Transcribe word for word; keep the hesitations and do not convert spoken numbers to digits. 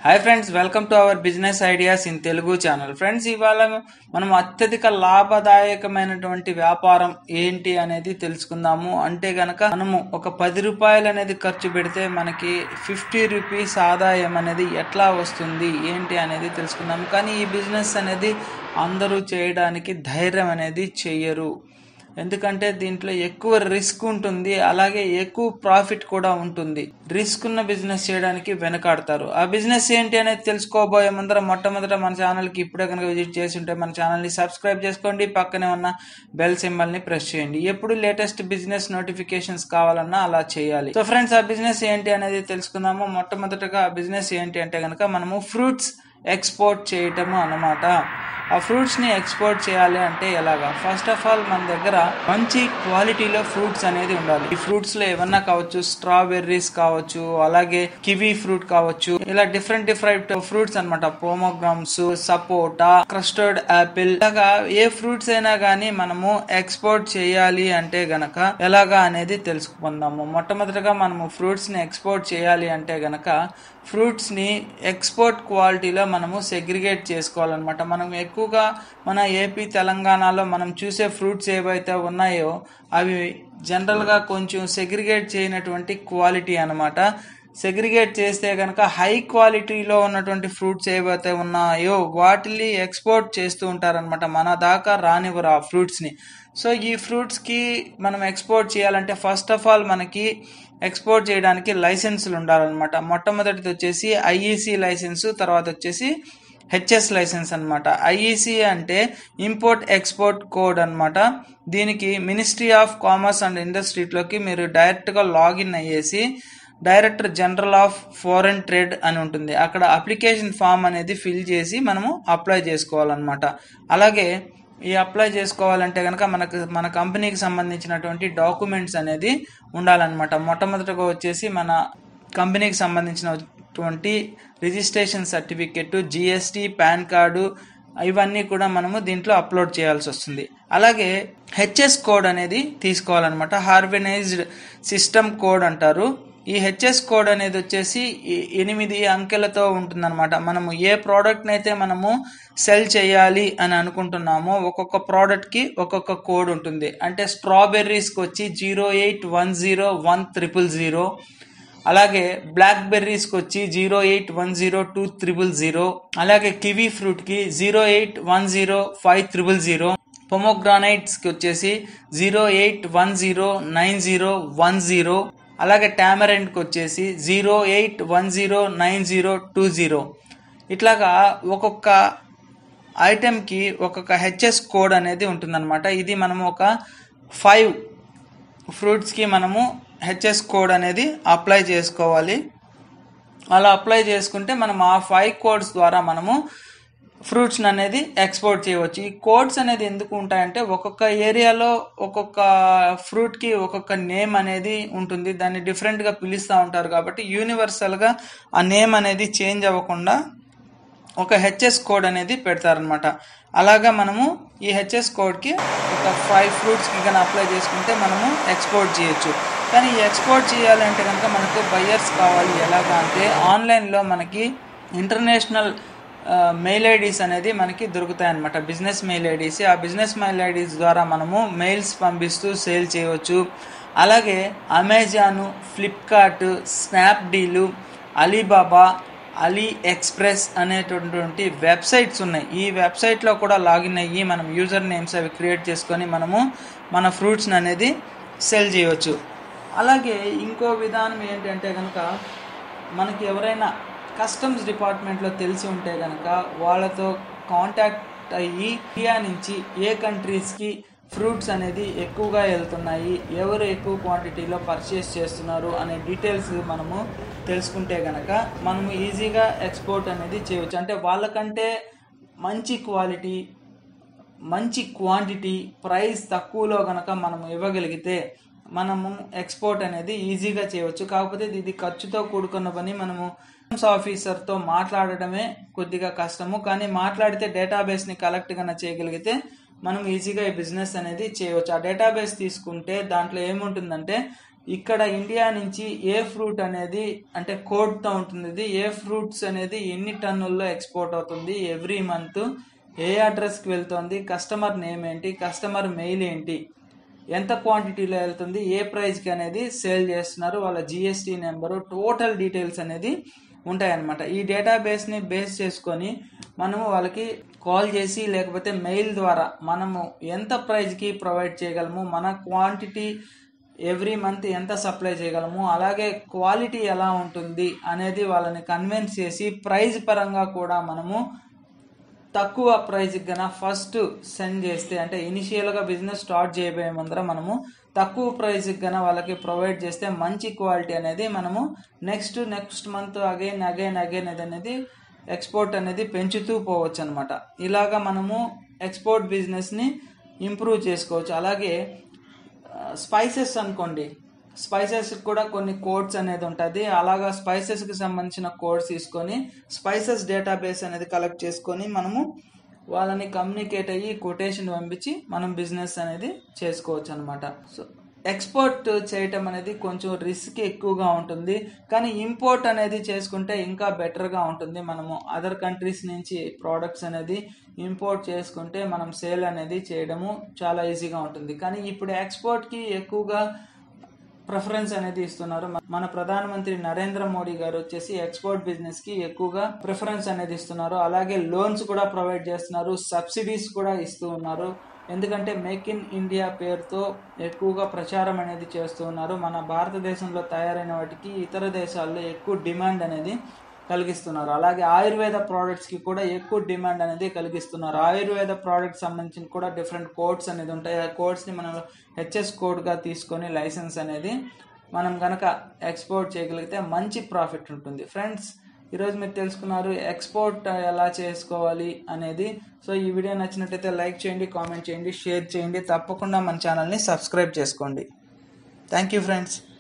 Hi friends, welcome to our business ideas in Telugu channel. Friends, ఇవాళ మనం అత్యధిక లాభదాయకమైనటువంటి వ్యాపారం ఏంటి అనేది తెలుసుకుందాము. అంటే గనక మనము ఒక పది రూపాయలు అనేది ఖర్చు పెడితే మనకి ఫిఫ్టీ రూపీస్ ఆదాయం అనేది ఎట్లా వస్తుంది ఏంటి అనేది తెలుసుకుందాము. కానీ ఈ బిజినెస్ అనేది అందరూ చేయడానికి ధైర్యం అనేది చెయ్యరు. ఎందుకంటే దీంట్లో ఎక్కువ రిస్క్ ఉంటుంది, అలాగే ఎక్కువ ప్రాఫిట్ కూడా ఉంటుంది. రిస్క్ ఉన్న బిజినెస్ చేయడానికి వెనకాడతారు. ఆ బిజినెస్ ఏంటి అనేది తెలుసుకోబోయే ముందర మొట్టమొదట మన ఛానల్కి ఇప్పుడే కనుక విజిట్ చేసి ఉంటే మన ఛానల్ని సబ్స్క్రైబ్ చేసుకోండి, పక్కనే ఉన్న బెల్ సింబల్ని ప్రెస్ చేయండి. ఎప్పుడు లేటెస్ట్ బిజినెస్ నోటిఫికేషన్స్ కావాలన్నా అలా చేయాలి. సో ఫ్రెండ్స్, ఆ బిజినెస్ ఏంటి అనేది తెలుసుకుందాము. మొట్టమొదటగా ఆ బిజినెస్ ఏంటి అంటే కనుక మనము ఫ్రూట్స్ ఎక్స్పోర్ట్ చేయటము అన్నమాట. ఆ ఫ్రూట్స్ని ఎక్స్పోర్ట్ చేయాలి అంటే ఎలాగా? ఫస్ట్ ఆఫ్ ఆల్ మన దగ్గర మంచి క్వాలిటీలో ఫ్రూట్స్ అనేది ఉండాలి. ఈ ఫ్రూట్స్లో ఏమన్నా కావచ్చు, స్ట్రాబెర్రీస్ కావచ్చు, అలాగే కివీ ఫ్రూట్ కావచ్చు, ఇలా డిఫరెంట్ డిఫరెంట్ ఫ్రూట్స్ అనమాట. పోమోగ్రామ్స్, సపోటా, క్రస్టర్డ్ యాపిల్, ఇలాగా ఏ ఫ్రూట్స్ అయినా కానీ మనము ఎక్స్పోర్ట్ చేయాలి అంటే గనక ఎలాగా అనేది తెలుసుకుందాము. మొట్టమొదటిగా మనము ఫ్రూట్స్ ని ఎక్స్పోర్ట్ చేయాలి అంటే గనక ఫ్రూట్స్ ని ఎక్స్పోర్ట్ క్వాలిటీలో మనము సెగ్రిగేట్ చేసుకోవాలన్నమాట. మనం ఎక్కువగా మన ఏపీ తెలంగాణలో మనం చూసే ఫ్రూట్స్ ఏవైతే ఉన్నాయో అవి జనరల్గా కొంచెం సెగ్రిగేట్ చేయనటువంటి క్వాలిటీ అనమాట. సెగ్రిగేట్ చేస్తే కనుక హై క్వాలిటీలో ఉన్నటువంటి ఫ్రూట్స్ ఏవైతే ఉన్నాయో వాటిని ఎక్స్పోర్ట్ చేస్తూ ఉంటారనమాట. మన దాకా రానివ్వరు ఆ ఫ్రూట్స్ని. సో ఈ ఫ్రూట్స్కి మనం ఎక్స్పోర్ట్ చేయాలంటే ఫస్ట్ ఆఫ్ ఆల్ మనకి ఎక్స్పోర్ట్ చేయడానికి లైసెన్సులు ఉండాలన్నమాట. మొట్టమొదటిది వచ్చేసి ఐఈసి లైసెన్సు, తర్వాత వచ్చేసి హెచ్ఎస్ లైసెన్స్ అనమాట. ఐఈసి అంటే ఇంపోర్ట్ ఎక్స్పోర్ట్ కోడ్ అనమాట. దీనికి మినిస్ట్రీ ఆఫ్ కామర్స్ అండ్ ఇండస్ట్రీలోకి మీరు డైరెక్ట్గా లాగిన్ అయ్యేసి director general of foreign trade అని ఉంటుంది, అక్కడ అప్లికేషన్ ఫామ్ అనేది ఫిల్ చేసి మనము అప్లై చేసుకోవాలన్నమాట. అలాగే ఈ అప్లై చేసుకోవాలంటే కనుక మనకు మన కంపెనీకి సంబంధించినటువంటి డాక్యుమెంట్స్ అనేది ఉండాలన్నమాట. మొట్టమొదటిగా వచ్చేసి మన కంపెనీకి సంబంధించినటువంటి registration certificate, GST, PAN card, ఇవన్నీ కూడా మనము దీంట్లో అప్లోడ్ చేయాల్సి వస్తుంది. అలాగే హెచ్ఎస్ కోడ్ అనేది తీసుకోవాలన్నమాట. హార్వెనైజ్డ్ సిస్టమ్ కోడ్ అంటారు. ఈ హెచ్ఎస్ కోడ్ అనేది వచ్చేసి ఎనిమిది అంకెలతో ఉంటుందన్నమాట. మనము ఏ ప్రోడక్ట్ని అయితే మనము సెల్ చేయాలి అని అనుకుంటున్నామో ఒక్కొక్క ప్రోడక్ట్కి ఒక్కొక్క కోడ్ ఉంటుంది. అంటే స్ట్రాబెర్రీస్కి వచ్చి zero eight one zero one triple zero, అలాగే బ్లాక్ బెర్రీస్కి వచ్చి zero eight one zero two triple zero, అలాగే కివీ ఫ్రూట్కి zero eight one zero five triple zero, పొమోగ్రానైట్స్కి వచ్చేసి zero eight one zero nine zero one zero, అలాగే టామరెంట్కి వచ్చేసి zero eight one zero nine zero two zero. ఇట్లాగా ఒక్కొక్క ఐటెంకి ఒక్కొక్క హెచ్ఎస్ కోడ్ అనేది ఉంటుందన్నమాట. ఇది మనము ఒక ఫైవ్ ఫ్రూట్స్కి మనము హెచ్ఎస్ కోడ్ అనేది అప్లై చేసుకోవాలి. అలా అప్లై చేసుకుంటే మనం ఆ ఫైవ్ కోడ్స్ ద్వారా మనము ఫ్రూట్స్ అనేది ఎక్స్పోర్ట్ చేయవచ్చు. ఈ కోడ్స్ అనేది ఎందుకు ఉంటాయంటే ఒక్కొక్క ఏరియాలో ఒక్కొక్క ఫ్రూట్కి ఒక్కొక్క నేమ్ అనేది ఉంటుంది, దాన్ని డిఫరెంట్గా పిలుస్తూ ఉంటారు. కాబట్టి యూనివర్సల్గా ఆ నేమ్ అనేది చేంజ్ అవ్వకుండా ఒక హెచ్ఎస్ కోడ్ అనేది పెడతారనమాట. అలాగా మనము ఈ హెచ్ఎస్ కోడ్కి ఒక ఫైవ్ ఫ్రూట్స్కి కానీ అప్లై చేసుకుంటే మనము ఎక్స్పోర్ట్ చేయొచ్చు. కానీ ఈ ఎక్స్పోర్ట్ చేయాలంటే కనుక మనకు బయ్యర్స్ కావాలి. ఎలాగా అంటే ఆన్లైన్లో మనకి ఇంటర్నేషనల్ మెయిల్ ఐడీస్ అనేది మనకి దొరుకుతాయి అన్నమాట. Business mail IDs. ఆ బిజినెస్ మెయిల్ ఐడీస్ ద్వారా మనము మెయిల్స్ పంపిస్తూ సేల్ చేయవచ్చు. అలాగే Amazon, Flipkart, Snapdeal, Alibaba, AliExpress అనేటటువంటి వెబ్సైట్స్ ఉన్నాయి. ఈ వెబ్సైట్లో కూడా లాగిన్ అయ్యి మనం యూజర్ నేమ్స్ అవి క్రియేట్ చేసుకొని మనము మన ఫ్రూట్స్ని అనేది సెల్ చేయవచ్చు. అలాగే ఇంకో విధానం ఏంటంటే కనుక మనకి ఎవరైనా కస్టమ్స్ డిపార్ట్మెంట్లో తెలిసి ఉంటే కనుక వాళ్ళతో కాంటాక్ట్ అయ్యి ఇండియా నుంచి ఏ కంట్రీస్కి ఫ్రూట్స్ అనేది ఎక్కువగా వెళ్తున్నాయి, ఎవరు ఎక్కువ క్వాంటిటీలో పర్చేస్ చేస్తున్నారు అనే డీటెయిల్స్ మనము తెలుసుకుంటే కనుక మనము ఈజీగా ఎక్స్పోర్ట్ అనేది చేయవచ్చు. అంటే వాళ్ళకంటే మంచి క్వాలిటీ, మంచి క్వాంటిటీ, ప్రైస్ తక్కువలో కనుక మనము ఇవ్వగలిగితే మనము ఎక్స్పోర్ట్ అనేది ఈజీగా చేయవచ్చు. కాకపోతే ఇది ఖర్చుతో కూడుకున్న పని. మనము ఆఫీసర్తో మాట్లాడటమే కొద్దిగా కష్టము, కానీ మాట్లాడితే డేటాబేస్ని కలెక్ట్ గా చేయగలిగితే మనం ఈజీగా ఈ బిజినెస్ అనేది చేయవచ్చు. ఆ డేటాబేస్ తీసుకుంటే దాంట్లో ఏముంటుందంటే ఇక్కడ ఇండియా నుంచి ఏ ఫ్రూట్ అనేది అంటే కోడ్తో ఉంటుంది ఇది, ఏ ఫ్రూట్స్ అనేది ఎన్ని టన్నుల్లో ఎక్స్పోర్ట్ అవుతుంది, ఎవ్రీ మంత్ ఏ అడ్రస్కి వెళ్తుంది, కస్టమర్ నేమ్ ఏంటి, కస్టమర్ మెయిల్ ఏంటి, ఎంత క్వాంటిటీలో వెళ్తుంది, ఏ ప్రైస్కి అనేది సేల్ చేస్తున్నారు, వాళ్ళ జిఎస్టీ నెంబరు, టోటల్ డీటెయిల్స్ అనేది ఉంటాయన్నమాట. ఈ డేటాబేస్ని బేస్ చేసుకొని మనము వాళ్ళకి కాల్ చేసి లేకపోతే మెయిల్ ద్వారా మనము ఎంత ప్రైస్కి ప్రొవైడ్ చేయగలము, మన క్వాంటిటీ ఎవ్రీ మంత్ ఎంత సప్లై చేయగలము, అలాగే క్వాలిటీ ఎలా ఉంటుంది అనేది వాళ్ళని కన్విన్స్ చేసి ప్రైస్ పరంగా కూడా మనము తక్కువ ప్రైస్కి కన్నా ఫస్ట్ సెండ్ చేస్తే, అంటే ఇనిషియల్గా బిజినెస్ స్టార్ట్ చేయబోయే ముందర మనము తక్కువ ప్రైస్కి కన్నా వాళ్ళకి ప్రొవైడ్ చేస్తే మంచి క్వాలిటీ అనేది మనము next next month again again again అనేది ఎక్స్పోర్ట్ అనేది పెంచుతూ పోవచ్చు అనమాట. ఇలాగా మనము ఎక్స్పోర్ట్ బిజినెస్ని ఇంప్రూవ్ చేసుకోవచ్చు. అలాగే స్పైసెస్ అనుకోండి, స్పైసెస్ కూడా కొన్ని కోడ్స్ అనేది ఉంటుంది. అలాగా స్పైసెస్కి సంబంధించిన కోడ్స్ తీసుకొని స్పైసెస్ డేటాబేస్ అనేది కలెక్ట్ చేసుకొని మనము వాళ్ళని కమ్యూనికేట్ అయ్యి కొటేషన్ పంపించి మనం బిజినెస్ అనేది చేసుకోవచ్చు అనమాట. సో ఎక్స్పోర్ట్ చేయటం అనేది కొంచెం రిస్క్ ఎక్కువగా ఉంటుంది, కానీ ఇంపోర్ట్ అనేది చేసుకుంటే ఇంకా బెటర్గా ఉంటుంది. మనము అదర్ కంట్రీస్ నుంచి ప్రోడక్ట్స్ అనేది ఇంపోర్ట్ చేసుకుంటే మనం సేల్ అనేది చేయడము చాలా ఈజీగా ఉంటుంది. కానీ ఇప్పుడు ఎక్స్పోర్ట్కి ఎక్కువగా ప్రిఫరెన్స్ అనేది ఇస్తున్నారు. మన ప్రధానమంత్రి నరేంద్ర మోడీ గారు వచ్చేసి ఎక్స్పోర్ట్ బిజినెస్ కి ఎక్కువగా ప్రిఫరెన్స్ అనేది ఇస్తున్నారు. అలాగే లోన్స్ కూడా ప్రొవైడ్ చేస్తున్నారు, సబ్సిడీస్ కూడా ఇస్తూ ఉన్నారు. ఎందుకంటే మేక్ ఇన్ ఇండియా పేరుతో ఎక్కువగా ప్రచారం అనేది చేస్తూ ఉన్నారు. మన భారతదేశంలో తయారైన వాటికి ఇతర దేశాల్లో ఎక్కువ డిమాండ్ అనేది కలిగిస్తున్నారు. అలాగే ఆయుర్వేద ప్రోడక్ట్స్కి కూడా ఎక్కువ డిమాండ్ అనేది కలిగిస్తున్నారు. ఆయుర్వేద ప్రోడక్ట్స్ సంబంధించిన కూడా డిఫరెంట్ కోడ్స్ అనేది ఉంటాయి. ఆ కోడ్స్ని మనం హెచ్ఎస్ కోడ్గా తీసుకొని లైసెన్స్ అనేది మనం కనుక ఎక్స్పోర్ట్ చేయగలిగితే మంచి ప్రాఫిట్ ఉంటుంది. ఫ్రెండ్స్, ఈరోజు మీరు తెలుసుకున్నారు ఎక్స్పోర్ట్ ఎలా చేసుకోవాలి అనేది. సో ఈ వీడియో నచ్చినట్టయితే లైక్ చేయండి, కామెంట్ చేయండి, షేర్ చేయండి. తప్పకుండా మన ఛానల్ని సబ్స్క్రైబ్ చేసుకోండి. Thank you friends.